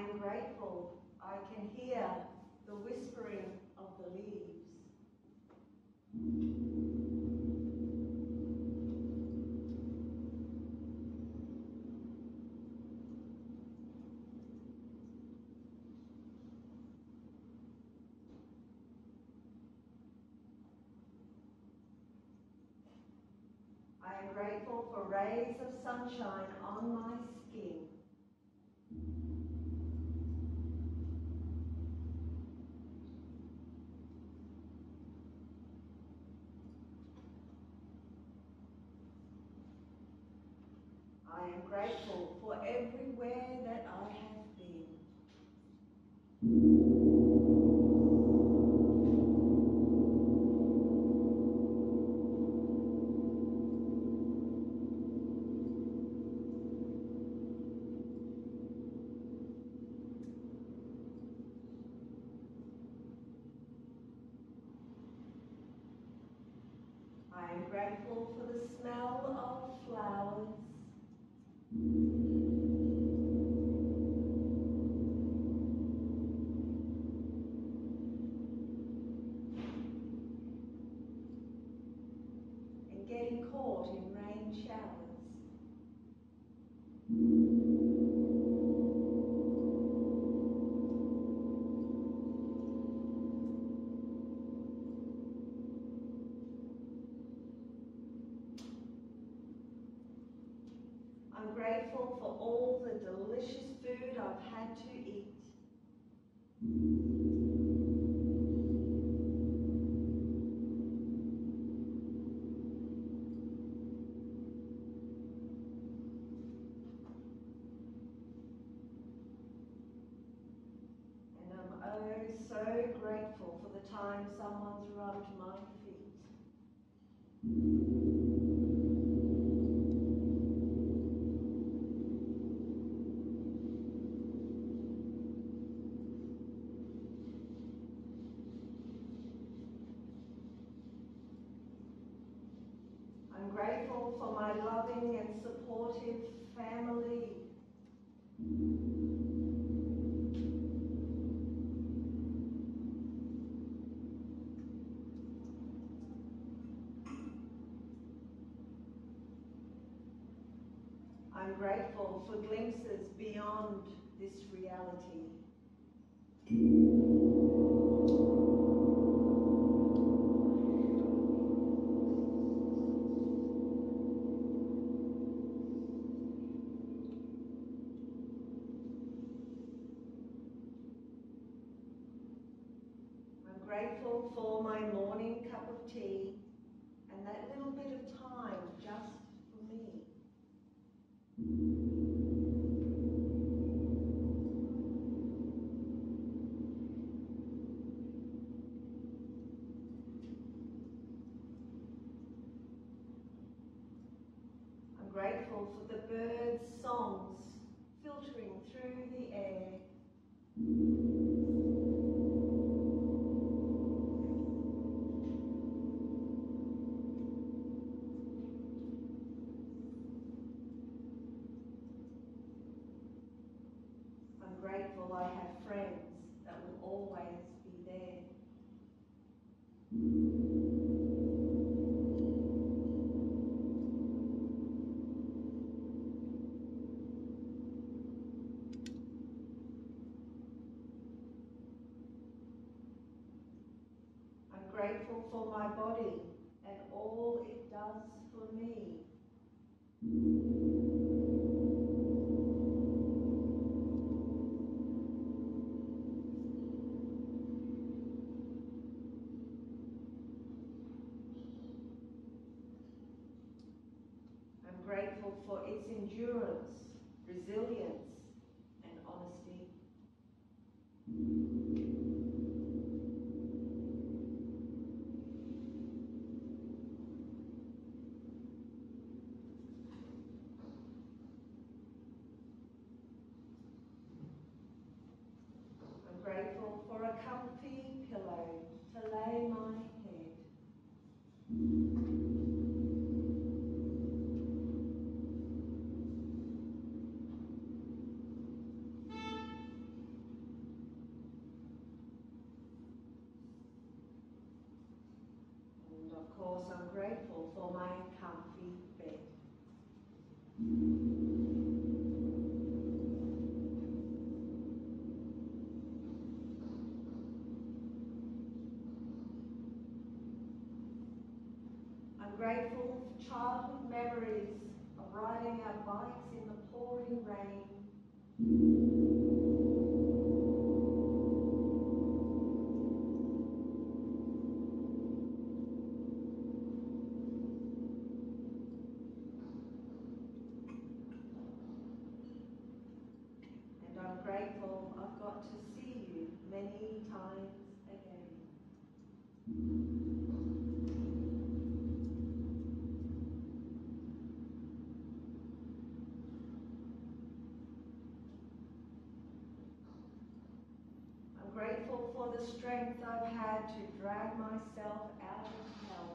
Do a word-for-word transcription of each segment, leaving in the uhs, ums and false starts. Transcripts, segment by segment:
am grateful I can hear the whispering of the leaves. I am grateful for rays of sunshine on my skin. I am grateful for everywhere that I have been. I am grateful for the smell of flowers. And getting caught in rain showers. I'm grateful for all the delicious food I've had to eat. And I'm oh so grateful for the time someone's rubbed my feet. I'm grateful for my loving and supportive family. I'm grateful for glimpses beyond this reality. I'm grateful for my morning cup of tea and that little bit of time just for me. I'm grateful for the birds' songs filtering through the air. I'm grateful I have friends that will always be there. I'm grateful for my body and all it does for me. I'm grateful for its endurance, resilience, and honesty. I'm grateful for a comfy pillow to lay my head. Of course, I'm grateful for my comfy bed. I'm grateful for childhood memories of riding our bikes in the pouring rain. And I'm grateful I've got to see you many times again. I'm grateful for the strength I've had to drag myself out of hell.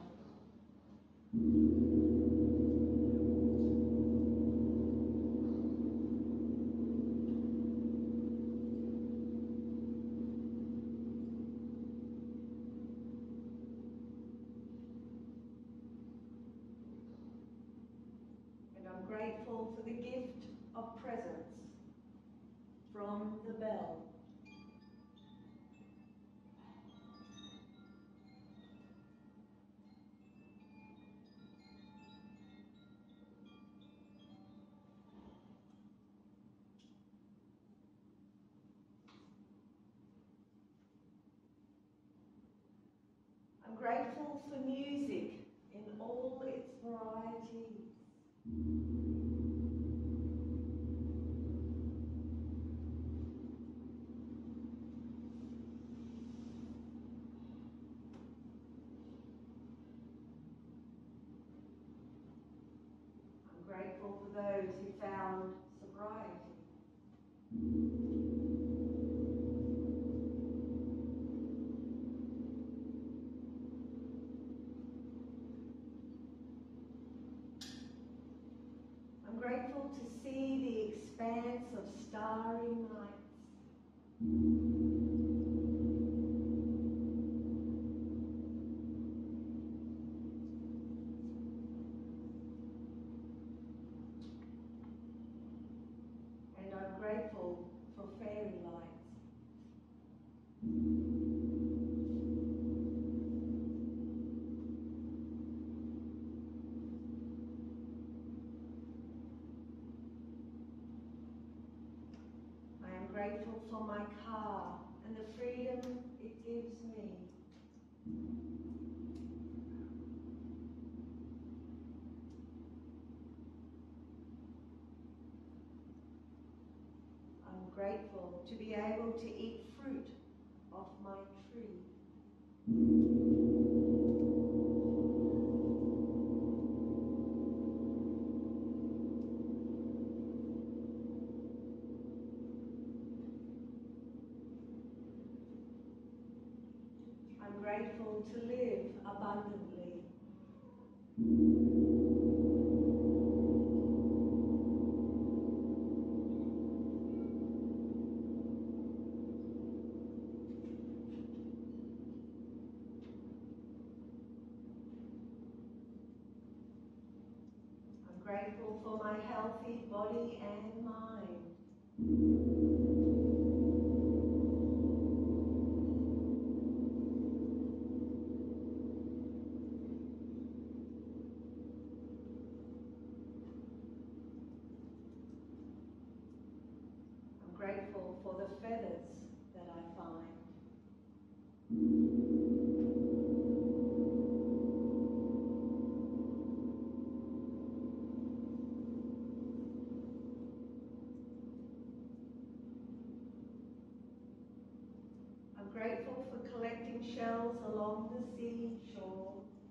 And I'm grateful for the gift of presence from the bell. I'm grateful for music in all its varieties. I'm grateful for those who found sobriety. I'm grateful to see the expanse of starry nights. And I'm grateful for fairy lights. I am grateful for my car and the freedom it gives me. I'm grateful to be able to eat fruit off my tree. I'm grateful to live abundantly. I'm grateful for my healthy body and mind. I'm grateful for the feathers that I find. I'm grateful for collecting shells along the seashore.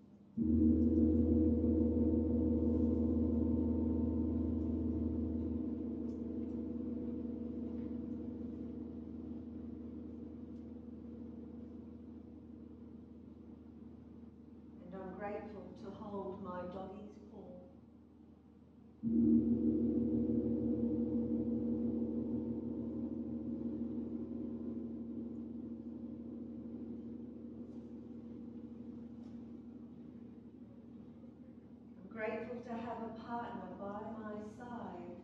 And I'm grateful to hold my doggy's paw. Grateful to have a partner by my side.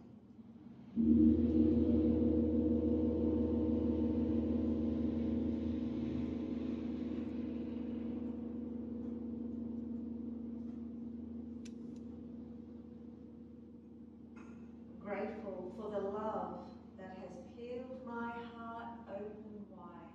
Grateful for the love that has peeled my heart open wide.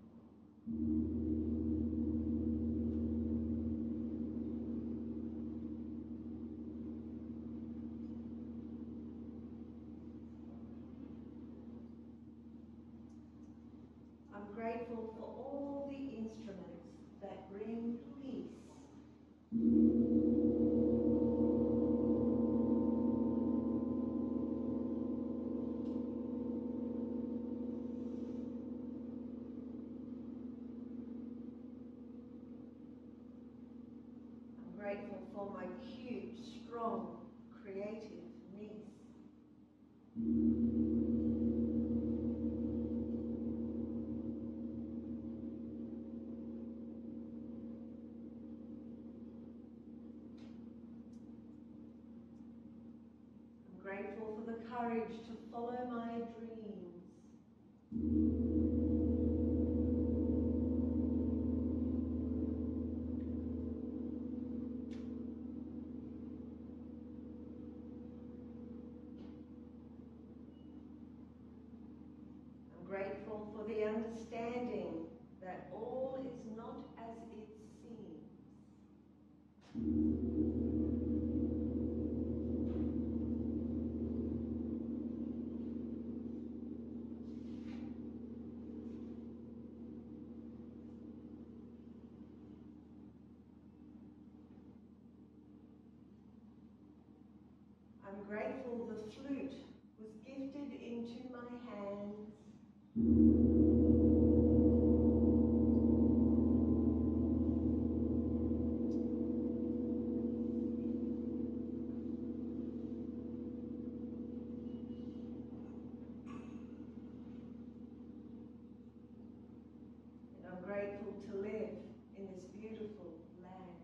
I'm grateful for all the instruments that bring peace. I'm grateful for my cute, strong, creative niece. Grateful for the courage to follow my dreams. I'm grateful for the understanding that all is not as it seems. I'm grateful the flute was gifted into my hands. And I'm grateful to live in this beautiful land.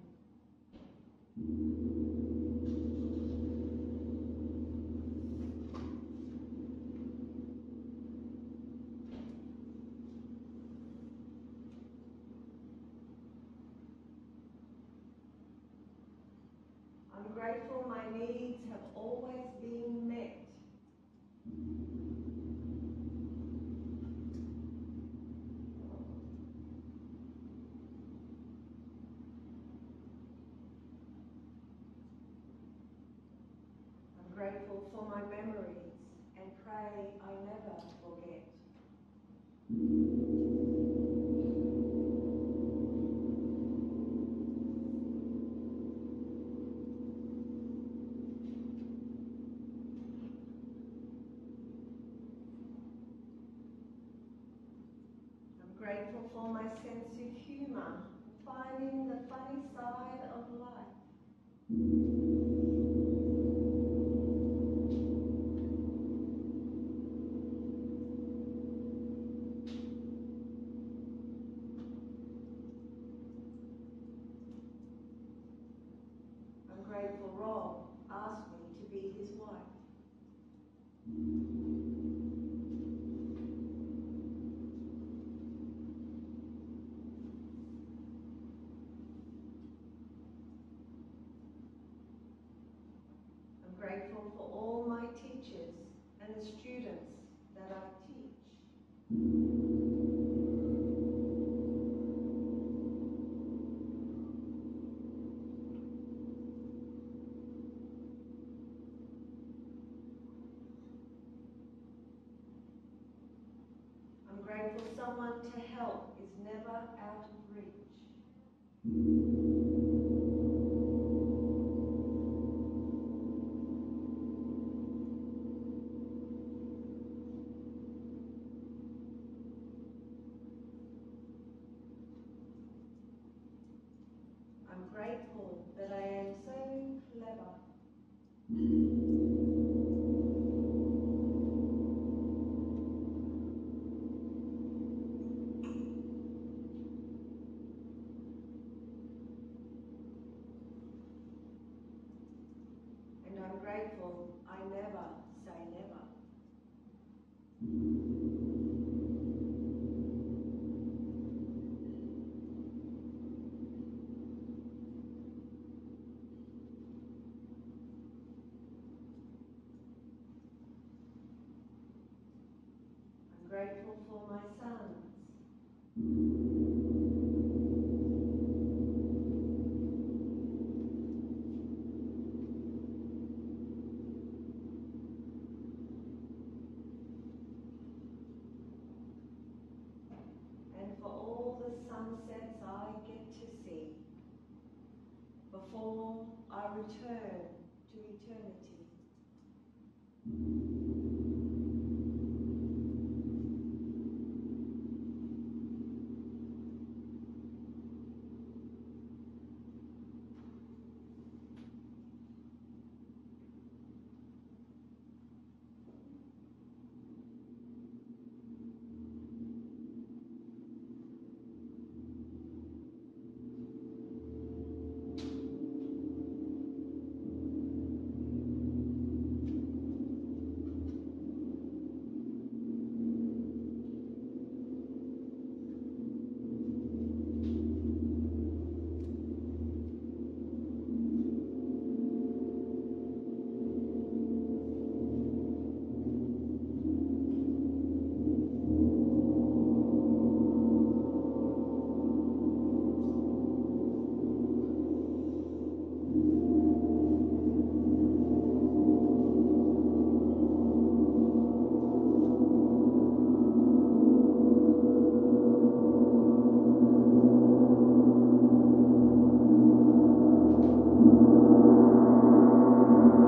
I'm grateful my needs have always been met. I'm grateful for my memories and pray I never forget. I'm grateful for my sense of humour, finding the funny side of life. I'm grateful Rob asked me to be his wife. I'm grateful for all my teachers and the students that I teach. I'm grateful someone to help is never out of reach. I'm grateful that I am so clever. I'm grateful I never say never. I'm grateful for my sons. And for all the sunsets I get to see before I return to eternity.